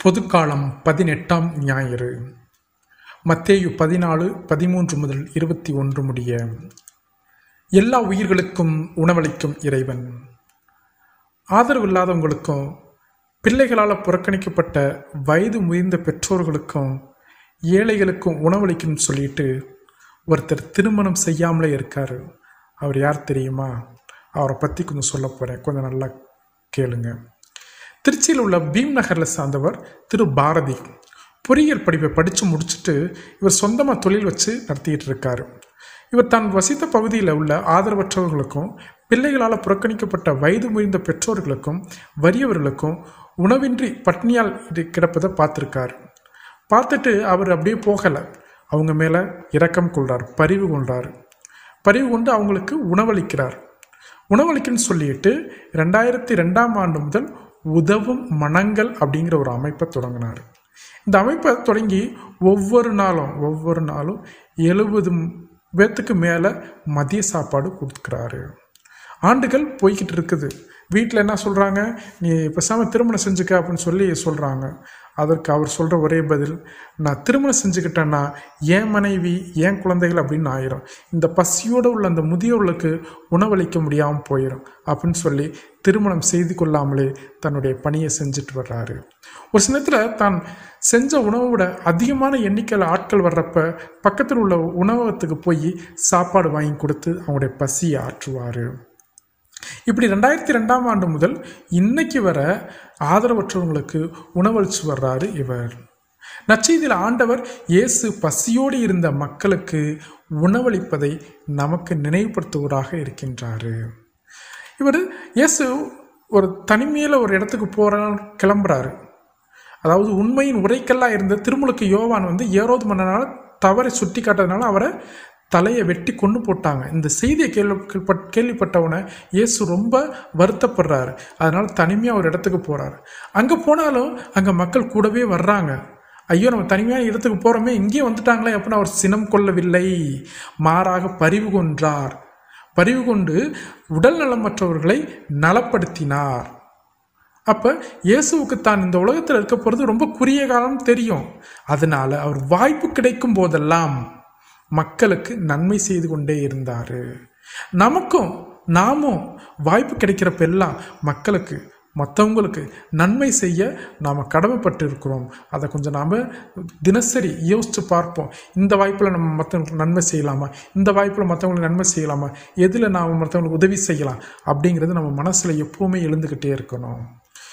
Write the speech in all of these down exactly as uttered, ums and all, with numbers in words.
பொதுக்காலம் பதினெட்டாம் ஞாயிறு. மத்தேயு பதினாலு பதிமூன்று முதல் இருபத்தி ஒன்று முடிய. எல்லா உயிர்களுக்கும் உணவளிக்கும் இறைவன். ஆதரவு இல்லாதவங்களுக்கும் பிள்ளைகளால் புறக்கணிக்கப்பட்ட வயது முதிர்ந்த பெற்றோர்களுக்கும் ஏழைகளுக்கும் உணவளிக்கணும்னு சொல்லிட்டு ஒருத்தர் திருமணம் செய்யாமலே இருக்காரு. அவர் யார் தெரியுமா? அவரை பற்றி கொஞ்சம் சொல்ல போகிறேன், கொஞ்சம் நல்லா கேளுங்க. திருச்சியில் உள்ள பீம் நகரில் சார்ந்தவர் திரு பாரதி. பொறியியல் படிப்பை படித்து முடிச்சுட்டு இவர் சொந்தமாக தொழில் வச்சு நடத்திக்கிட்டு இருக்காரு. இவர் தான் வசித்த பகுதியில் உள்ள ஆதரவற்றவர்களுக்கும் பிள்ளைகளால் புறக்கணிக்கப்பட்ட வயது முதிர்ந்த பெற்றோர்களுக்கும் வறியவர்களுக்கும் உணவின்றி பட்னியால் இது கிடப்பதை பார்த்துருக்காரு. பார்த்துட்டு அவர் அப்படியே போகலை, அவங்க மேலே இரக்கம் கொள்கிறார், பரிவு கொள்கிறார். பரிவு கொண்டு அவங்களுக்கு உணவளிக்கிறார். உணவளிக்குன்னு சொல்லிட்டு ரெண்டாயிரத்தி ரெண்டாம் ஆண்டு முதல் உதவும் மனங்கள் அப்படிங்கிற ஒரு அமைப்பை தொடங்கினார். இந்த அமைப்பை தொடங்கி ஒவ்வொரு நாளும் ஒவ்வொரு நாளும் எழுபது பேத்துக்கு மேலே மதிய சாப்பாடு கொடுக்குறாரு. ஆண்டுகள் போய்கிட்டு இருக்குது. வீட்டில் என்ன சொல்கிறாங்க, நீ பேசாமல் திருமணம் செஞ்சுக்க அப்படின்னு சொல்லி சொல்கிறாங்க. அதற்கு அவர் சொல்கிற ஒரே பதில், நான் திருமணம் செஞ்சுக்கிட்டேன்னா என் மனைவி என் குழந்தைகள் அப்படின்னு ஆயிரும், இந்த பசியோடு உள்ள அந்த முதியோர்களுக்கு உணவளிக்க முடியாமல் போயிடும் அப்படின்னு சொல்லி திருமணம் செய்து கொள்ளாமலே தன்னுடைய பணியை செஞ்சுட்டு வர்றாரு. ஒரு சிலத்தில் தான் செஞ்ச உணவை விட அதிகமான எண்ணிக்கையில் ஆட்கள் வர்றப்ப பக்கத்தில் உள்ள உணவகத்துக்கு போய் சாப்பாடு வாங்கி கொடுத்து அவங்களுடைய பசியை ஆற்றுவார். இப்படி ரெண்டாயிரத்தி ரெண்டாம் ஆண்டு முதல் இன்னைக்கு வர ஆதரவற்றவங்களுக்கு உணவளிச்சு வர்றாரு இவர். நற்செய்தியில் ஆண்டவர் இயேசு பசியோடு இருந்த மக்களுக்கு உணவளிப்பதை நமக்கு நினைவுபடுத்துவதாக இருக்கின்றாரு. இவர் இயேசு ஒரு தனிமையில் ஒரு இடத்துக்கு போற கிளம்புறாரு. அதாவது உண்மையின் உரைக்கெல்லாம் இருந்த திருமுழுக்கு யோவான் வந்து ஏரோது மன்னனால் தவறை சுட்டி காட்டுறதுனால அவரை தலையை வெட்டி கொண்டு போட்டாங்க. இந்த செய்தியை கேள்வி கேள்விப்பட்டவனை இயேசு ரொம்ப வருத்தப்படுறாரு. அதனால தனிமையாக ஒரு இடத்துக்கு போறாரு. அங்கே போனாலும் அங்கே மக்கள் கூடவே வர்றாங்க. ஐயோ, நம்ம தனிமையான இடத்துக்கு போகிறோமே, இங்கே வந்துட்டாங்களே அப்படின்னு அவர் சினம் கொள்ளவில்லை, மாறாக பரிவு கொன்றார். பரிவு கொண்டு உடல் நலமற்றவர்களை நலப்படுத்தினார். அப்போ இயேசுவுக்கு தான் இந்த உலகத்தில் இருக்க போகிறது ரொம்ப குறுகிய காலம் தெரியும். அதனால அவர் வாய்ப்பு கிடைக்கும் போதெல்லாம் மக்களுக்கு நன்மை செய்து கொண்டே இருந்தார். நமக்கும் நாமும் வாய்ப்பு கிடைக்கிறப்ப எல்லாம் மக்களுக்கு மற்றவங்களுக்கு நன்மை செய்ய நாம் கடமைப்பட்டு இருக்கிறோம். அதை கொஞ்சம் நாம் தினசரி யோசித்து பார்ப்போம். இந்த வாய்ப்பில் நம்ம மற்றவங்களுக்கு நன்மை செய்யலாமா, இந்த வாய்ப்பில் மற்றவங்களுக்கு நன்மை செய்யலாமா, எதில் நாம் மற்றவங்களுக்கு உதவி செய்யலாம் அப்படிங்கிறது நம்ம மனசில் எப்போவுமே எழுந்துக்கிட்டே இருக்கணும்.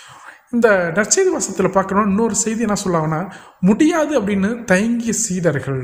இந்த நற்செய்தி வாசத்தில் பார்க்கணும். இன்னொரு செய்தி என்ன சொல்லாங்கன்னா, முடியாது அப்படின்னு தயங்கிய சீடர்கள்.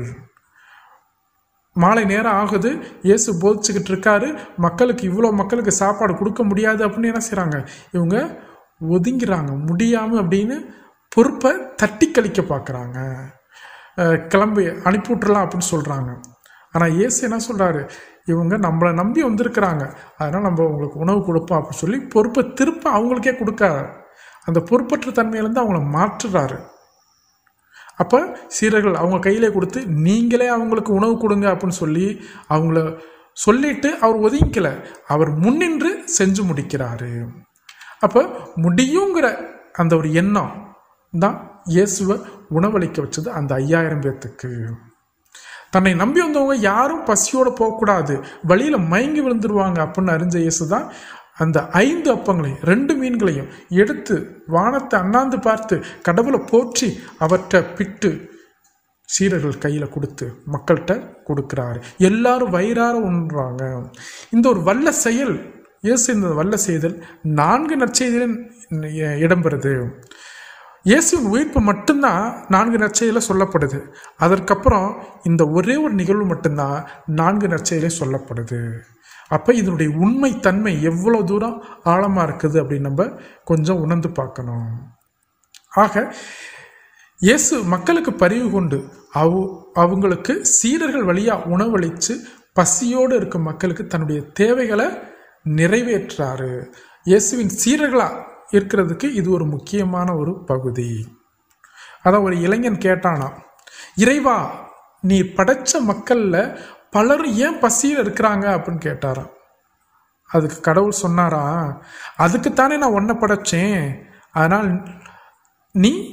மாலை நேரம் ஆகுது, இயேசு போதிச்சுக்கிட்டு இருக்காரு, மக்களுக்கு இவ்வளோ மக்களுக்கு சாப்பாடு கொடுக்க முடியாது அப்படின்னு என்ன செய்கிறாங்க, இவங்க ஒதுங்கிறாங்க. முடியாமல் அப்படின்னு பொறுப்பை தட்டி கழிக்க பார்க்குறாங்க. கிளம்பி அனுப்பிவிட்டுலாம் அப்படின்னு சொல்கிறாங்க. ஆனால் இயேசு என்ன சொல்கிறாரு, இவங்க நம்மளை நம்பி வந்திருக்கிறாங்க, அதனால் நம்ம அவங்களுக்கு உணவு கொடுப்போம் அப்படின்னு சொல்லி பொறுப்பை திருப்ப அவங்களுக்கே கொடுக்காரு. அந்த பொறுப்பற்ற தன்மையிலேருந்து அவங்கள மாற்றுறாரு. அப்போ சீடர்கள் அவங்க கையிலே கொடுத்து நீங்களே அவங்களுக்கு உணவு கொடுங்க அப்படின்னு சொல்லி அவங்கள சொல்லிட்டு அவர் ஒதுங்கிக்கல, அவர் முன்னின்று செஞ்சு முடிக்கிறாரு. அப்போ முடியுங்கிற அந்த ஒரு எண்ணம் தான் இயேசுவை உணவளிக்க வச்சது அந்த ஐயாயிரம் பேர்த்துக்கு. தன்னை நம்பி வந்தவங்க யாரும் பசியோடு போகக்கூடாது, வழியில் மயங்கி விழுந்துருவாங்க அப்படின்னு அறிஞ்ச இயேசு தான் அந்த ஐந்து அப்பங்களையும் ரெண்டு மீன்களையும் எடுத்து வானத்தை அண்ணாந்து பார்த்து கடவுளை போற்றி அவற்றை பிட்டு சீடர்கள் கையில் கொடுத்து மக்கள்கிட்ட கொடுக்குறாரு. எல்லாரும் வயிறார உண்றாங்க. இந்த ஒரு வல்ல செயல் இயேசு இந்த வல்ல செய்தல் நான்கு நற்செய்தியில் இடம்பெறுது. இயேசுவின் உயிர்ப்பு மட்டும்தான் நான்கு நற்செய்தியில் சொல்லப்படுது. அதற்கப்புறம் இந்த ஒரே ஒரு நிகழ்வு மட்டும்தான் நான்கு நற்செய்தியிலே சொல்லப்படுது. அப்போ இதனுடைய உண்மை தன்மை எவ்வளோ தூரம் ஆழமாக இருக்குது அப்படின்னு நம்ம கொஞ்சம் உணர்ந்து பார்க்கணும். ஆக இயேசு மக்களுக்கு பரிவு கொண்டு அவ அவங்களுக்கு சீடர்கள் வழியாக உணவளித்து பசியோடு இருக்கும் மக்களுக்கு தன்னுடைய தேவைகளை நிறைவேற்றாரு. இயேசுவின் சீடர்களாக இருக்கிறதுக்கு இது ஒரு முக்கியமான ஒரு பகுதி. அதான் ஒரு இளைஞன் கேட்டானா, இறைவா நீ படைச்ச மக்களில் பலரும் ஏன் பசியில் இருக்கிறாங்க அப்படின்னு கேட்டாராம். அதுக்கு கடவுள் சொன்னாரா, அதுக்குத்தானே நான் ஒன்றை படைச்சேன், அதனால் நீ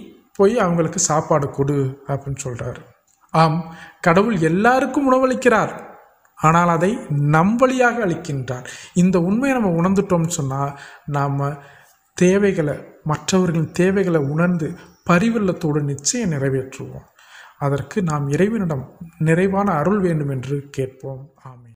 போய் அவங்களுக்கு சாப்பாடு கொடு அப்படின்னு சொல்கிறார். ஆம், கடவுள் எல்லாருக்கும் உணவளிக்கிறார், ஆனால் அதை நம் வழியாக அளிக்கின்றார். இந்த உண்மையை நம்ம உணர்ந்துட்டோம்னு சொன்னால் நாம் தேவைகளை, மற்றவர்களின் தேவைகளை உணர்ந்து பரிவெள்ளத்தோடு நிச்சயம் நிறைவேற்றுவோம். அதற்கு நாம் இறைவனிடம் நிறைவான அருள் வேண்டும் என்று கேட்போம். ஆமென்.